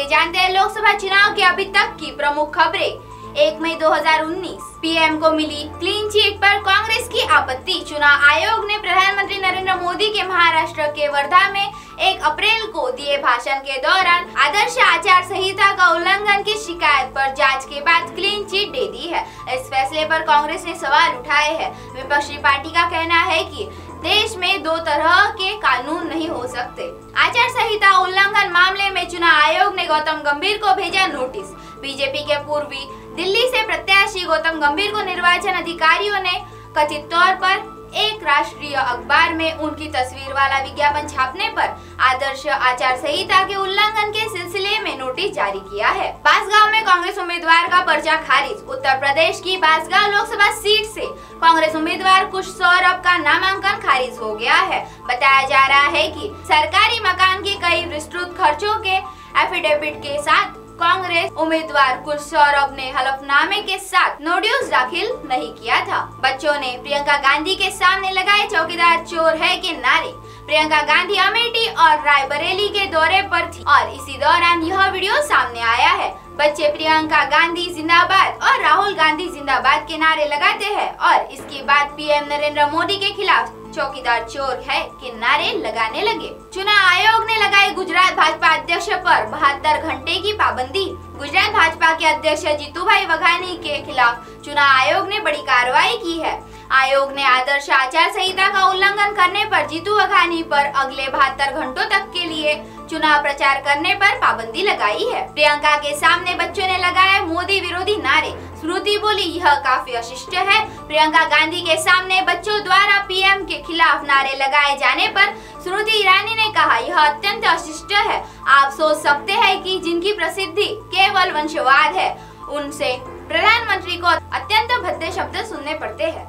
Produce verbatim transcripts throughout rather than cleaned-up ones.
चलिए जानते हैं लोकसभा चुनाव के अभी तक की प्रमुख खबरें। एक मई दो हज़ार उन्नीस पीएम को मिली क्लीन चिट पर कांग्रेस की आपत्ति। चुनाव आयोग ने प्रधानमंत्री नरेंद्र मोदी के महाराष्ट्र के वर्धा में एक अप्रैल को दिए भाषण के दौरान आदर्श आचार संहिता का उल्लंघन की शिकायत पर जांच के बाद क्लीन चिट दे दी है। इस फैसले पर कांग्रेस ने सवाल उठाए हैं। विपक्षी पार्टी का कहना है कि देश में दो तरह के कानून नहीं हो सकते। आचार संहिता उल्लंघन मामले में चुनाव आयोग ने गौतम गंभीर को भेजा नोटिस। बीजेपी के पूर्वी दिल्ली से प्रत्याशी गौतम गंभीर को निर्वाचन अधिकारियों ने कथित तौर पर एक राष्ट्रीय अखबार में उनकी तस्वीर वाला विज्ञापन छापने पर आदर्श आचार संहिता के उल्लंघन के सिलसिले में नोटिस जारी किया है। बांसगांव में कांग्रेस उम्मीदवार का पर्चा खारिज। उत्तर प्रदेश की बांसगांव लोकसभा सीट से कांग्रेस उम्मीदवार कुश सौरभ का नामांकन खारिज हो गया है। बताया जा रहा है कि सरकारी मकान के कई विस्तृत खर्चों के एफिडेविट के साथ कांग्रेस उम्मीदवार कुश सौरभ ने हलफनामे के साथ नोटिस दाखिल नहीं किया था। बच्चों ने प्रियंका गांधी के सामने लगाए चौकीदार चोर है के नारे। प्रियंका गांधी अमेठी और रायबरेली के दौरे पर थी और इसी दौरान यह वीडियो सामने आया है। बच्चे प्रियंका गांधी जिंदाबाद और राहुल गांधी जिंदाबाद के नारे लगाते हैं और इसके बाद पीएम नरेंद्र मोदी के खिलाफ चौकीदार चोर है के नारे लगाने लगे। चुनाव आयोग ने लगाई गुजरात भाजपा अध्यक्ष पर बहत्तर घंटे की पाबंदी। गुजरात भाजपा के अध्यक्ष जीतूभाई वघानी के खिलाफ चुनाव आयोग ने बड़ी कार्रवाई की है। आयोग ने आदर्श आचार संहिता का उल्लंघन करने पर जीतू वघानी पर अगले बहत्तर घंटों तक के लिए चुनाव प्रचार करने पर पाबंदी लगाई है। प्रियंका के सामने बच्चों ने लगाए मोदी विरोधी नारे। स्मृति बोली यह काफी अशिष्ट है। प्रियंका गांधी के सामने बच्चों द्वारा पीएम के खिलाफ नारे लगाए जाने पर स्मृति ईरानी ने कहा यह अत्यंत अशिष्ट है। आप सोच सकते हैं कि जिनकी प्रसिद्धि केवल वंशवाद है उनसे प्रधानमंत्री को अत्यंत भद्दे शब्द सुनने पड़ते हैं।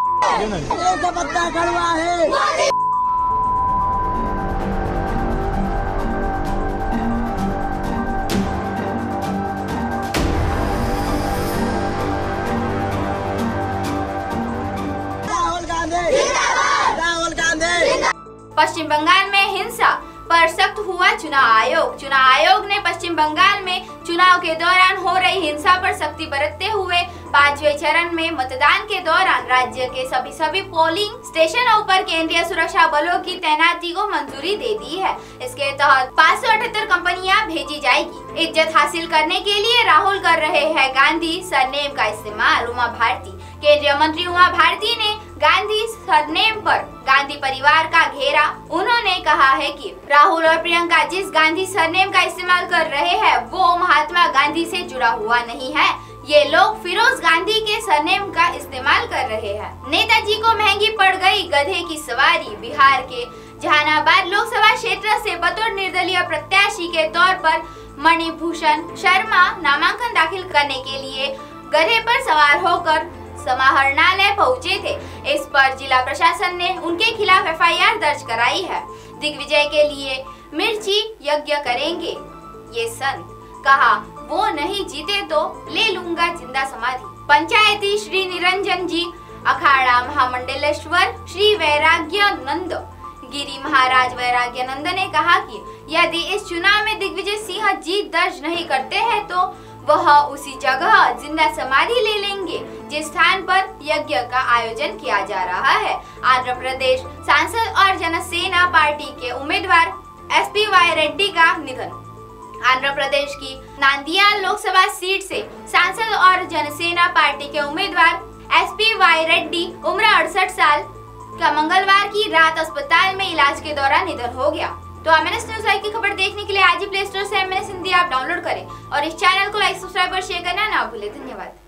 पश्चिम बंगाल में हिंसा पर सख्त हुआ चुनाव आयोग। चुनाव आयोग ने पश्चिम बंगाल में चुनाव के दौरान हो रही हिंसा पर सख्ती बरतते हुए पांचवें चरण में मतदान के दौरान राज्य के सभी सभी पोलिंग स्टेशनों पर केंद्रीय सुरक्षा बलों की तैनाती को मंजूरी दे दी है। इसके तहत पाँच सौ अठहत्तर कंपनियां भेजी जाएगी। इज्जत हासिल करने के लिए राहुल कर रहे हैं गांधी सरनेम का इस्तेमाल। उमा भारती केंद्रीय मंत्री उमा भारती ने गांधी सरनेम पर गांधी परिवार का घेरा। उन्होंने कहा है कि राहुल और प्रियंका जिस गांधी सरनेम का इस्तेमाल कर रहे हैं वो महात्मा गांधी से जुड़ा हुआ नहीं है। ये लोग फिरोज गांधी के सरनेम का इस्तेमाल कर रहे हैं। नेताजी को महंगी पड़ गई गधे की सवारी। बिहार के जहानाबाद लोकसभा क्षेत्र से बतौर निर्दलीय प्रत्याशी के तौर पर मणिभूषण शर्मा नामांकन दाखिल करने के लिए गधे पर सवार होकर समाहरणालय पहुंचे थे। इस पर जिला प्रशासन ने उनके खिलाफ एफ आई आर दर्ज कराई है। दिग्विजय के लिए मिर्ची यज्ञ करेंगे ये संत। कहा वो नहीं जीते तो ले लूंगा जिंदा समाधि। पंचायती श्री निरंजन जी अखाड़ा महामंडलेश्वर श्री वैराग्यानंद गिरी महाराज वैराग्यानंद ने कहा कि यदि इस चुनाव में दिग्विजय सिंह जीत दर्ज नहीं करते हैं तो वह उसी जगह जिंदा समाधि ले लेंगे जिस स्थान पर यज्ञ का आयोजन किया जा रहा है। आंध्र प्रदेश सांसद और जनसेना पार्टी के उम्मीदवार एस पी वाई रेड्डी का निधन। आंध्र प्रदेश की नांदियाल लोकसभा सीट से सांसद और जनसेना पार्टी के उम्मीदवार एस पी वाई रेड्डी उम्र अड़सठ साल का मंगलवार की रात अस्पताल में इलाज के दौरान निधन हो गया। तो M N S news live की खबर देखने के लिए आज ही प्ले स्टोर से M N S Hindi app download करें और इस चैनल को लाइक सब्सक्राइब और शेयर करना ना भूलें। धन्यवाद।